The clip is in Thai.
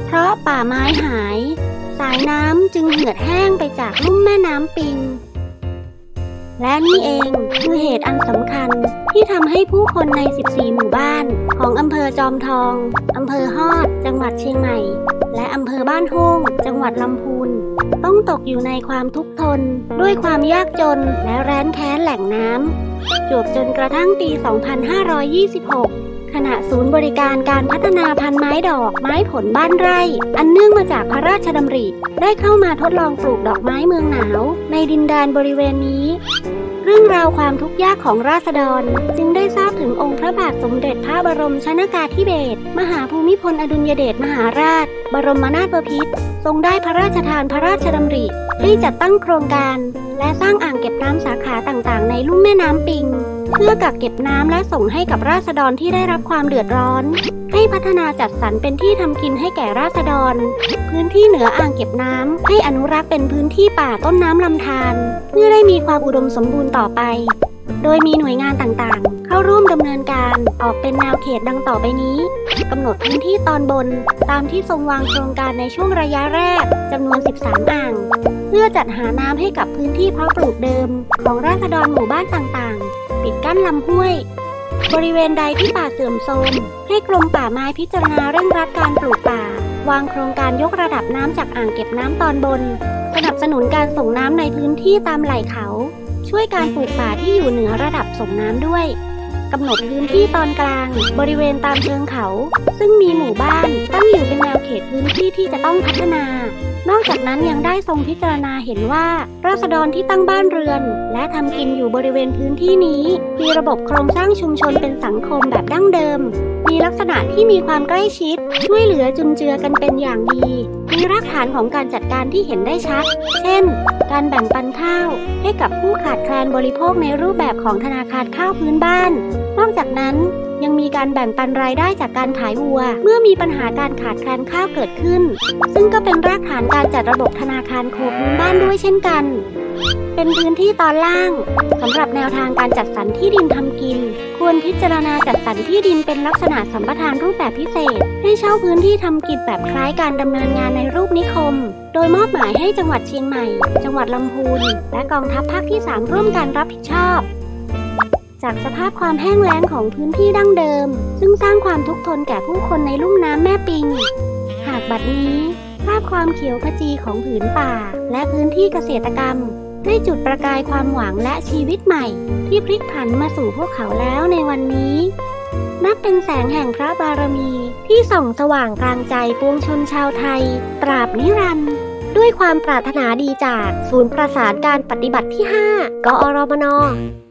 เพราะป่าไม้หายสายน้ำจึงเหือดแห้งไปจากลุ่มแม่น้ำปิงและนี่เองคือเหตุอันสำคัญที่ทำให้ผู้คนใน 14 หมู่บ้านของอำเภอจอมทอง อำเภอฮอด จังหวัดเชียงใหม่ และอำเภอบ้านโฮงจังหวัดลำพูนต้องตกอยู่ในความทุกข์ทนด้วยความยากจนและแร้นแค้นแหล่งน้ำจวบจนกระทั่งปี 2526 ขณะศูนย์บริการการพัฒนาพันธุ์ไม้ดอกไม้ผลบ้านไร่อันเนื่องมาจากพระราชดำริได้เข้ามาทดลองปลูกดอกไม้เมืองหนาวในดินแดนบริเวณนี้เรื่องราวความทุกข์ยากของราษฎรจึงได้ทราบถึงองค์พระบาทสมเด็จพระบรมชนกาธิเบศรมหาภูมิพลอดุลยเดชมหาราชบรมนาถบพิตรทรงได้พระราชทานพระราชดำริให้จัดตั้งโครงการและสร้างอ่างเก็บน้ำสาขาต่างๆในลุ่มแม่น้ำปิงเพื่อกักเก็บน้ำและส่งให้กับราษฎรที่ได้รับความเดือดร้อนให้พัฒนาจัดสรรเป็นที่ทำกินให้แก่ราษฎรพื้นที่เหนืออ่างเก็บน้ำให้อนุรักษ์เป็นพื้นที่ป่าต้นน้ำลำธารเพื่อได้มีความอุดมสมบูรณ์ต่อไปโดยมีหน่วยงานต่างๆเข้าร่วมดำเนินการออกเป็นแนวเขตดังต่อไปนี้กำหนดพื้นที่ตอนบนตามที่ทรงวางโครงการในช่วงระยะแรกจำนวน 13 อ่างเพื่อจัดหาน้ำให้กับพื้นที่เพาะปลูกเดิมของราษฎรหมู่บ้านต่างๆปิดกั้นลำห้วยบริเวณใดที่ป่าเสื่อมโทรมให้กรมป่าไม้พิจารณาเร่งรัดการปลูกป่าวางโครงการยกระดับน้ำจากอ่างเก็บน้ำตอนบนสนับสนุนการส่งน้ำในพื้นที่ตามไหล่เขาช่วยการปลูกป่าที่อยู่เหนือระดับส่งน้ำด้วยกำหนดพื้นที่ตอนกลางบริเวณตามเชิงเขาซึ่งมีหมู่บ้านตั้งอยู่เป็นแนวเขตพื้นที่ที่จะต้องพัฒนานอกจากนั้นยังได้ทรงพิจารณาเห็นว่าราษฎรที่ตั้งบ้านเรือนและทำกินอยู่บริเวณพื้นที่นี้มีระบบโครงสร้างชุมชนเป็นสังคมแบบดั้งเดิมมีลักษณะที่มีความใกล้ชิดช่วยเหลือจุนเจือกันเป็นอย่างดีมีรากฐานของการจัดการที่เห็นได้ชัดเช่นการแบ่งปันข้าวให้กับผู้ขาดแคลนบริโภคในรูปแบบของธนาคารข้าวพื้นบ้านนอกจากนั้นยังมีการแบ่งปันรายได้จากการขายวัวเมื่อมีปัญหาการขาดแคลนข้าวเกิดขึ้นซึ่งก็เป็นรากฐานการจัดระบบธนาคารโคพื้นบ้านด้วยเช่นกันเป็นพื้นที่ตอนล่างสำหรับแนวทางการจัดสรรที่ดินทำกินควรพิจารณาจัดสรรที่ดินเป็นลักษณะสัมปทานรูปแบบพิเศษให้เช่าพื้นที่ทำกิจแบบคล้ายการดำเนินงานในรูปนิคมโดยมอบหมายให้จังหวัดเชียงใหม่จังหวัดลำพูนและกองทัพภาคที่ 3ร่วมกันรับผิดชอบจากสภาพความแห้งแล้งของพื้นที่ดั้งเดิมซึ่งสร้างความทุกข์ทนแก่ผู้คนในลุ่มน้ำแม่ปิงหากบัดนี้ภาพความเขียวขจีของผืนป่าและพื้นที่เกษตรกรรมได้จุดประกายความหวังและชีวิตใหม่ที่พลิกผันมาสู่พวกเขาแล้วในวันนี้นับเป็นแสงแห่งพระบารมีที่ส่องสว่างกลางใจปวงชนชาวไทยตราบนิรันดร์ด้วยความปรารถนาดีจากศูนย์ประสานการปฏิบัติที่ 5 กอรมน